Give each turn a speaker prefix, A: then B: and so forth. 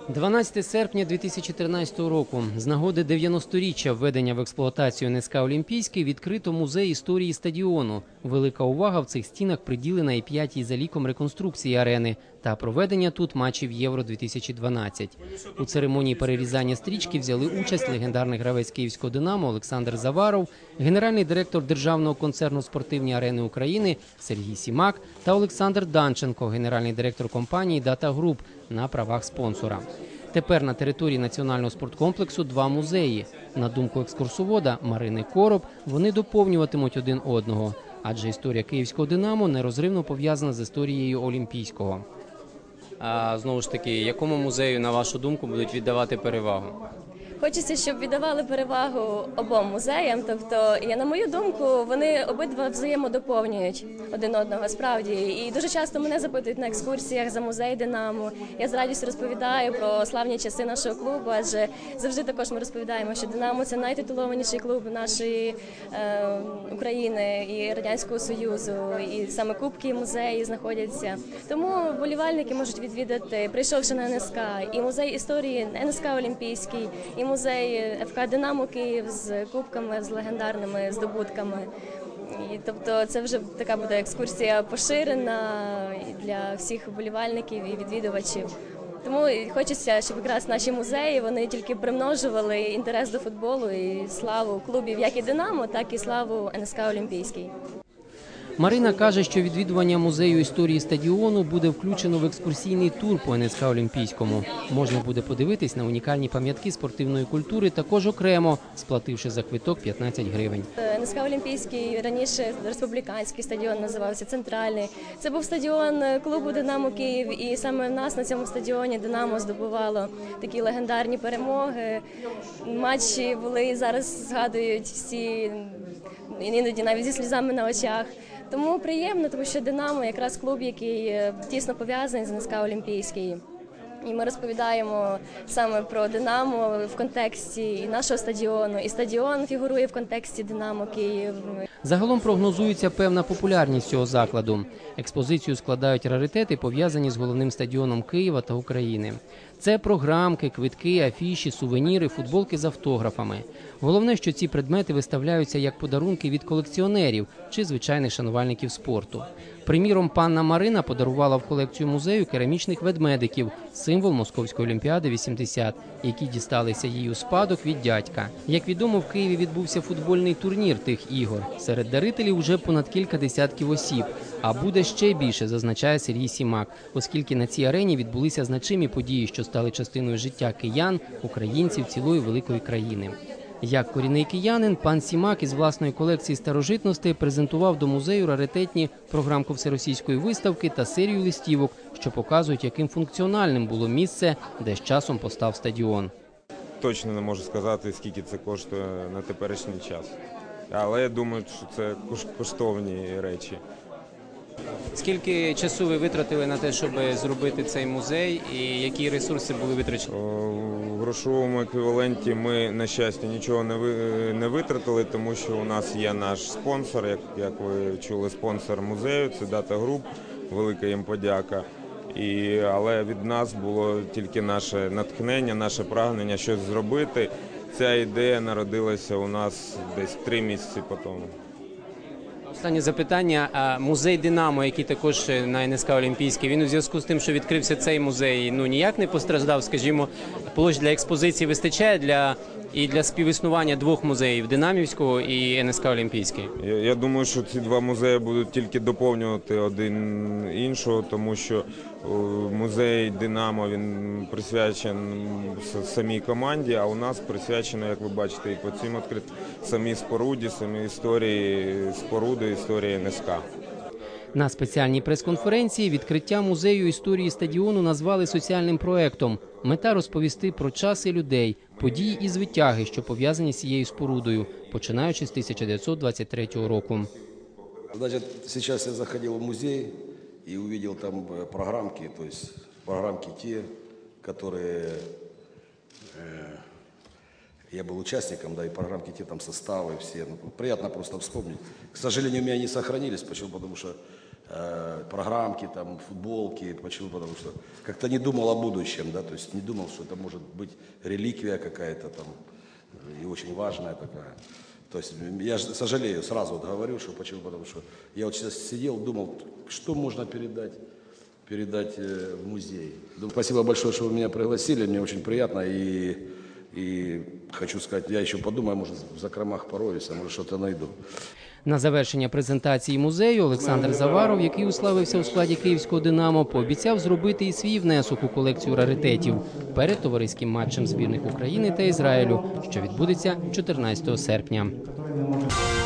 A: 12 серпня 2013 року з нагоди 90-річчя введення в експлуатацію НСК «Олімпійський» відкрито музей історії стадіону. Велика увага в цих стінах приділена і 5-й за ліком реконструкції арени та проведення тут матчів Євро-2012. У церемонії перерізання стрічки взяли участь легендарний гравець київського «Динамо» Олександр Заваров, генеральний директор Державного концерну «Спортивні арени України» Сергій Сімак та Олександр Данченко, генеральний директор компанії «Дата Груп» на правах спонсора. Тепер на території національного спорткомплексу 2 музеї. На думку екскурсовода Марини Короб, вони доповнюватимуть один одного, адже історія київського «Динамо» нерозривно пов'язана з історією Олімпійського. А знову ж таки, якому музею, на вашу думку, будуть віддавати перевагу?
B: Хочеться, щоб віддавали перевагу обом музеям. Тобто, на мою думку, вони обидва взаємодоповнюють один одного, справді. І дуже часто мене запитують на екскурсіях за музей «Динамо». Я з радістю розповідаю про славні часи нашого клубу, адже завжди також ми розповідаємо, що «Динамо» – це найтитулованіший клуб нашої України і Радянського Союзу, і саме кубки і музеї знаходяться. Тому вболівальники можуть відвідати, прийшовши на НСК, і музей історії НСК «Олімпійський», і музей ФК «Динамо» Київ з кубками, з легендарними здобутками. І, тобто це вже така буде екскурсія поширена для всіх вболівальників і відвідувачів. Тому хочеться, щоб якраз наші музеї вони тільки примножували інтерес до футболу і славу клубів як і «Динамо», так і славу НСК «Олімпійський».
A: Марина каже, що відвідування музею історії стадіону буде включено в екскурсійний тур по НСК «Олімпійському». Можна буде подивитись на унікальні пам'ятки спортивної культури також окремо, сплативши за квиток 15 гривень.
B: НСК «Олімпійський» раніше республіканський стадіон називався, центральний. Це був стадіон клубу «Динамо Київ», і саме в нас на цьому стадіоні «Динамо» здобувало такі легендарні перемоги. Матчі були і зараз згадують всі, іноді навіть зі сльозами на очах. Тому приємно, тому що «Динамо» якраз клуб, який тісно пов'язаний з НСК «Олімпійський». І ми розповідаємо саме про «Динамо» в контексті і нашого стадіону, і стадіон фігурує в контексті «Динамо Київ».
A: Загалом прогнозується певна популярність цього закладу. Експозицію складають раритети, пов'язані з головним стадіоном Києва та України. Це програмки, квитки, афіші, сувеніри, футболки з автографами. Головне, що ці предмети виставляються як подарунки від колекціонерів чи звичайних шанувальників спорту. Приміром, панна Марина подарувала в колекцію музею керамічних ведмедиків – символ Московської олімпіади 80, які дісталися їй у спадок від дядька. Як відомо, в Києві відбувся футбольний турнір тих ігор. Серед дарителів вже понад кілька десятків осіб. А буде ще більше, зазначає Сергій Сімак, оскільки на цій арені відбулися значимі події, що стали частиною життя киян, українців, цілої великої країни. Як корінний киянин, пан Сімак із власної колекції старожитностей презентував до музею раритетні програмку всеросійської виставки та серію листівок, що показують, яким функціональним було місце, де з часом постав стадіон.
C: Точно не можу сказати, скільки це коштує на теперішній час. Але я думаю, що це коштовні речі.
A: Скільки часу ви витратили на те, щоб зробити цей музей, і які ресурси були витрачені?
C: В грошовому еквіваленті ми, на щастя, нічого не витратили, тому що у нас є наш спонсор, як ви чули, спонсор музею, це «Дата Груп», велика їм подяка. Але від нас було тільки наше натхнення, наше прагнення щось зробити. Ця ідея народилася у нас десь 3 місяці по тому.
A: Останнє запитання. Музей «Динамо», який також на НСК «Олімпійський», він у зв'язку з тим, що відкрився цей музей, ніяк не постраждав, скажімо, площ для експозиції вистачає для співіснування 2 музеїв – «Динамівського» і НСК «Олімпійський»?
C: Я думаю, що ці 2 музеї будуть тільки доповнювати один іншого, тому що музей «Динамо» він присвячений самій команді, а у нас присвячено, як ви бачите, і по цим самій споруді, самій історії споруди, історії НСК.
A: На спеціальній прес-конференції відкриття музею історії стадіону назвали соціальним проектом. Мета – розповісти про час і людей, події і звитяги, що пов'язані з цією спорудою, починаючи з 1923 року.
D: Значит, сейчас я заходил в музей и увидел там программки, то есть программки те, которые я был участником, да, и программки, те там составы все. Ну, приятно просто вспомнить. К сожалению, у меня не сохранились. Почему? Потому что программки, там, футболки. Почему? Потому что как-то не думал о будущем, да, то есть не думал, что это может быть реликвия какая-то там и очень важная такая. То есть я же сожалею, сразу вот говорю, что почему? Потому что я вот сейчас сидел, думал, что можно передать в музей. Спасибо большое, что вы меня пригласили, мне очень приятно, и хочу сказать, я еще подумаю, может, в закромах пороюсь, а может, что-то найду.
A: На завершення презентації музею Олександр Заваров, який уславився у складі київського «Динамо», пообіцяв зробити і свій внесок у колекцію раритетів перед товариським матчем збірних України та Ізраїлю, що відбудеться 14 серпня.